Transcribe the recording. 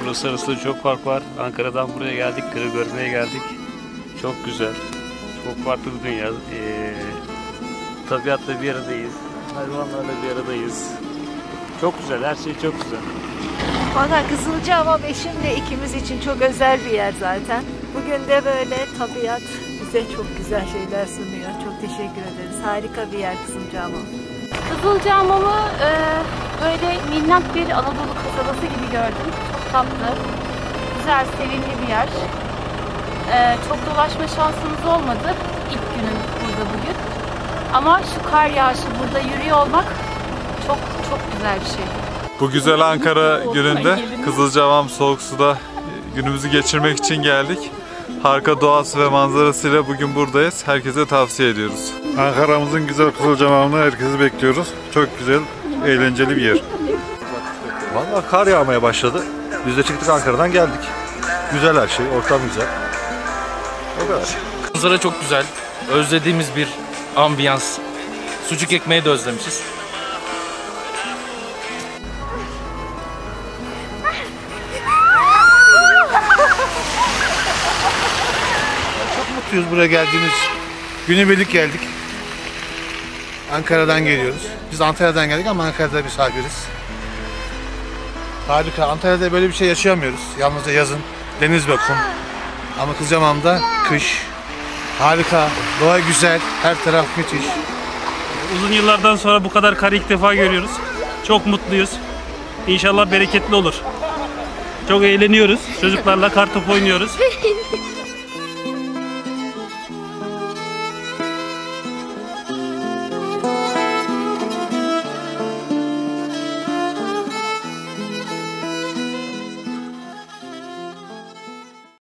Burası arasında çok fark var. Ankara'dan buraya geldik, kırı görmeye geldik. Çok güzel. Çok farklı bir dünya. Tabiatla bir aradayız. Hayvanlarla bir aradayız. Çok güzel, her şey çok güzel. Valla Kızılcahamam eşimle ikimiz için çok özel bir yer zaten. Bugün de böyle tabiat bize çok güzel şeyler sunuyor. Çok teşekkür ederiz. Harika bir yer Kızılcahamam. Kızılcahamam'ı böyle minnak bir Anadolu kasabası gibi gördüm. Çok tatlı, güzel, sevimli bir yer. Çok dolaşma şansımız olmadı ilk günün burada bugün. Ama şu kar yağışı burada yürüyor olmak çok güzel bir şey. Bu güzel Ankara gününde Kızılcahamam Soğuk Su'da günümüzü geçirmek için geldik. Harika doğası ve manzarasıyla bugün buradayız. Herkese tavsiye ediyoruz. Ankara'mızın güzel Kızılcahamam'ına herkesi bekliyoruz. Çok güzel, eğlenceli bir yer. Vallahi kar yağmaya başladı. Biz de çıktık Ankara'dan geldik. Güzel her şey, ortam güzel. O kadar. Manzara çok güzel. Özlediğimiz bir ambiyans. Sucuk ekmeği de özlemişiz. Çok mutluyuz buraya geldiğimiz. Günübirlik geldik. Ankara'dan geliyoruz. Biz Antalya'dan geldik ama Ankara'da misafiriz. Harika. Antalya'da böyle bir şey yaşayamıyoruz. Yalnızca yazın deniz ve kum. Ama Kızılcahamam'da kış. Harika. Doğa güzel. Her taraf müthiş. Uzun yıllardan sonra bu kadar karı ilk defa görüyoruz. Çok mutluyuz. İnşallah bereketli olur. Çok eğleniyoruz. Çocuklarla kar topu oynuyoruz.